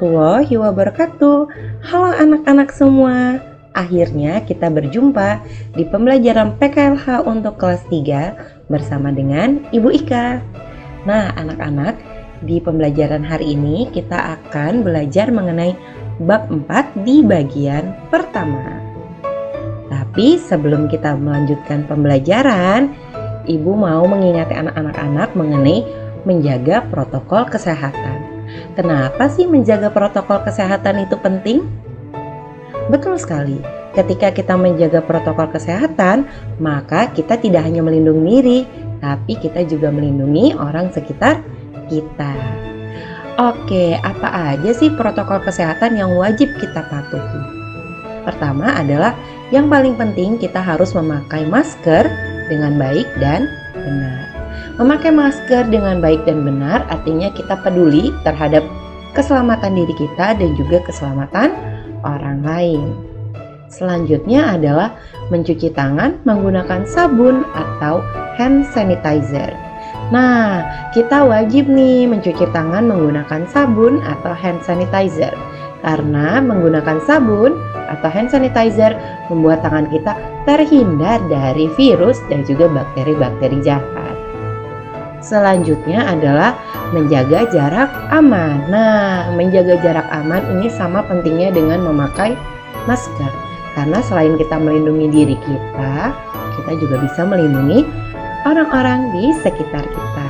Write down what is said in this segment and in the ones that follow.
warahmatullahi wabarakatuh. Halo anak-anak semua. Akhirnya kita berjumpa di pembelajaran PKLH untuk kelas 3 bersama dengan Ibu Ika. Nah, anak-anak, di pembelajaran hari ini kita akan belajar mengenai bab 4 di bagian pertama. Tapi sebelum kita melanjutkan pembelajaran, Ibu mau mengingati anak-anak mengenai menjaga protokol kesehatan. Kenapa sih menjaga protokol kesehatan itu penting? Betul sekali, ketika kita menjaga protokol kesehatan, maka kita tidak hanya melindungi diri, tapi kita juga melindungi orang sekitar kita. Oke, apa aja sih protokol kesehatan yang wajib kita patuhi? Pertama adalah yang paling penting, kita harus memakai masker dengan baik dan benar. Memakai masker dengan baik dan benar artinya kita peduli terhadap keselamatan diri kita dan juga keselamatan orang lain. Selanjutnya adalah mencuci tangan menggunakan sabun atau hand sanitizer. Nah, kita wajib nih mencuci tangan menggunakan sabun atau hand sanitizer. Karena menggunakan sabun atau hand sanitizer membuat tangan kita terhindar dari virus dan juga bakteri-bakteri jahat. Selanjutnya adalah menjaga jarak aman. Nah, menjaga jarak aman ini sama pentingnya dengan memakai masker. Karena selain kita melindungi diri kita, kita juga bisa melindungi orang-orang di sekitar kita.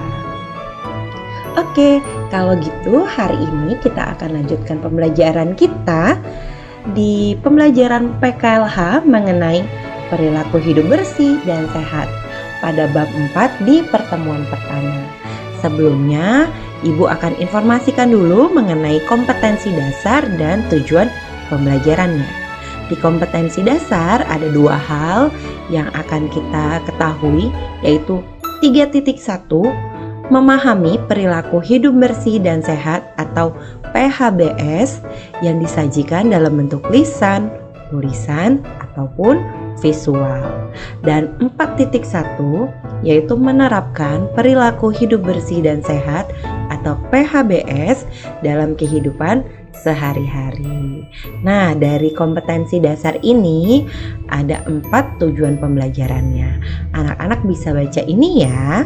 Oke, kalau gitu hari ini kita akan lanjutkan pembelajaran kita di pembelajaran PKLH mengenai perilaku hidup bersih dan sehat pada bab 4 di pertemuan pertama. Sebelumnya, Ibu akan informasikan dulu mengenai kompetensi dasar dan tujuan pembelajarannya. Di kompetensi dasar ada 2 hal yang akan kita ketahui, yaitu 3.1 memahami perilaku hidup bersih dan sehat atau PHBS yang disajikan dalam bentuk lisan, tulisan, ataupun visual. Dan 4.1 yaitu menerapkan perilaku hidup bersih dan sehat atau PHBS dalam kehidupan sehari-hari. Nah, dari kompetensi dasar ini ada 4 tujuan pembelajarannya. Anak-anak bisa baca ini ya.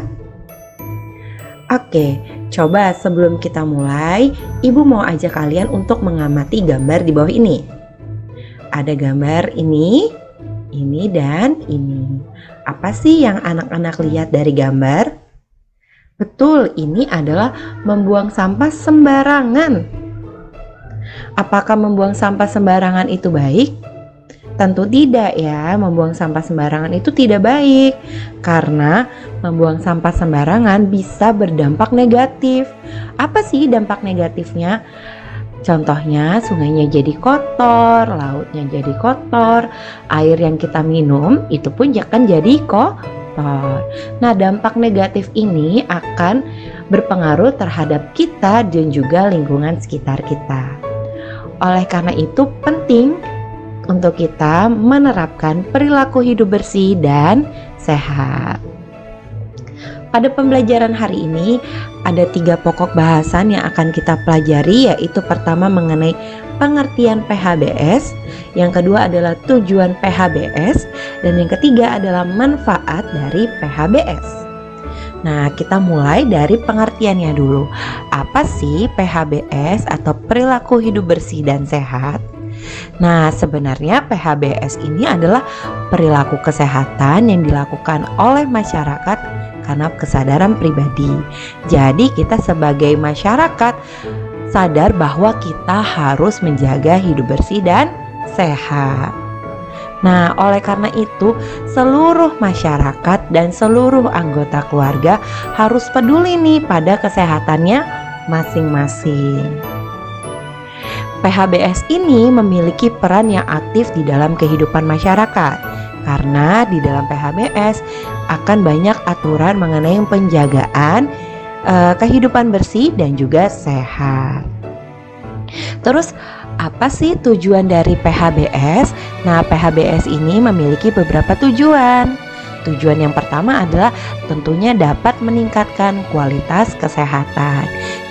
Oke, coba sebelum kita mulai, Ibu mau ajak kalian untuk mengamati gambar di bawah ini. Ada gambar ini, dan ini. Apa sih yang anak-anak lihat dari gambar? Betul, ini adalah membuang sampah sembarangan. Apakah membuang sampah sembarangan itu baik? Tentu tidak ya, membuang sampah sembarangan itu tidak baik. Karena membuang sampah sembarangan bisa berdampak negatif. Apa sih dampak negatifnya? Contohnya sungainya jadi kotor, lautnya jadi kotor, air yang kita minum itu pun akan jadi kotor. Nah, dampak negatif ini akan berpengaruh terhadap kita dan juga lingkungan sekitar kita. Oleh karena itu penting untuk kita menerapkan perilaku hidup bersih dan sehat. Pada pembelajaran hari ini ada 3 pokok bahasan yang akan kita pelajari, yaitu pertama mengenai pengertian PHBS, yang kedua adalah tujuan PHBS, dan yang ketiga adalah manfaat dari PHBS. Nah, kita mulai dari pengertiannya dulu. Apa sih PHBS atau perilaku hidup bersih dan sehat? Nah, sebenarnya PHBS ini adalah perilaku kesehatan yang dilakukan oleh masyarakat karena kesadaran pribadi. Jadi kita sebagai masyarakat sadar bahwa kita harus menjaga hidup bersih dan sehat. Nah, oleh karena itu seluruh masyarakat dan seluruh anggota keluarga harus peduli nih pada kesehatannya masing-masing. PHBS ini memiliki peran yang aktif di dalam kehidupan masyarakat. Karena di dalam PHBS akan banyak aturan mengenai penjagaan kehidupan bersih dan juga sehat. Terus apa sih tujuan dari PHBS? Nah, PHBS ini memiliki beberapa tujuan. Tujuan yang pertama adalah tentunya dapat meningkatkan kualitas kesehatan.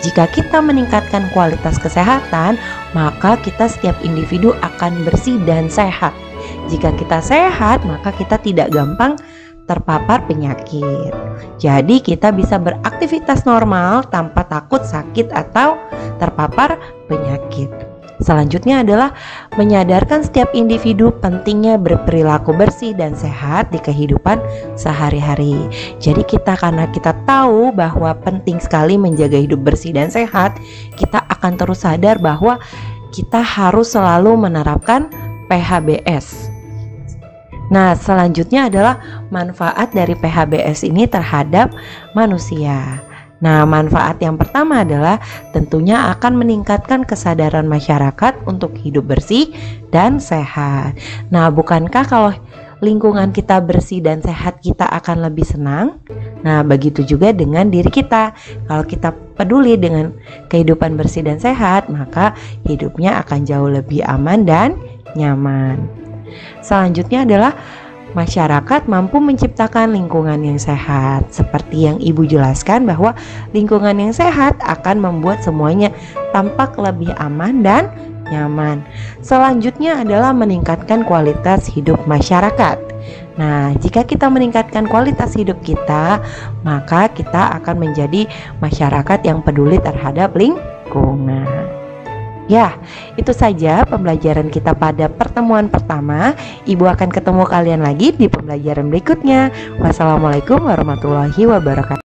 Jika kita meningkatkan kualitas kesehatan, maka kita setiap individu akan bersih dan sehat. Jika kita sehat, maka kita tidak gampang terpapar penyakit. Jadi kita bisa beraktivitas normal tanpa takut sakit atau terpapar penyakit. Selanjutnya adalah menyadarkan setiap individu pentingnya berperilaku bersih dan sehat di kehidupan sehari-hari. Jadi karena kita tahu bahwa penting sekali menjaga hidup bersih dan sehat, kita akan terus sadar bahwa kita harus selalu menerapkan PHBS. Nah, selanjutnya adalah manfaat dari PHBS ini terhadap manusia. Nah, manfaat yang pertama adalah tentunya akan meningkatkan kesadaran masyarakat untuk hidup bersih dan sehat. Nah, bukankah kalau lingkungan kita bersih dan sehat, kita akan lebih senang? Nah, begitu juga dengan diri kita. Kalau kita peduli dengan kehidupan bersih dan sehat, maka hidupnya akan jauh lebih aman dan nyaman. Selanjutnya adalah masyarakat mampu menciptakan lingkungan yang sehat. Seperti yang Ibu jelaskan bahwa lingkungan yang sehat akan membuat semuanya tampak lebih aman dan nyaman. Selanjutnya adalah meningkatkan kualitas hidup masyarakat. Nah, jika kita meningkatkan kualitas hidup kita, maka kita akan menjadi masyarakat yang peduli terhadap lingkungan. Ya, itu saja pembelajaran kita pada pertemuan pertama. Ibu akan ketemu kalian lagi di pembelajaran berikutnya. Wassalamualaikum warahmatullahi wabarakatuh.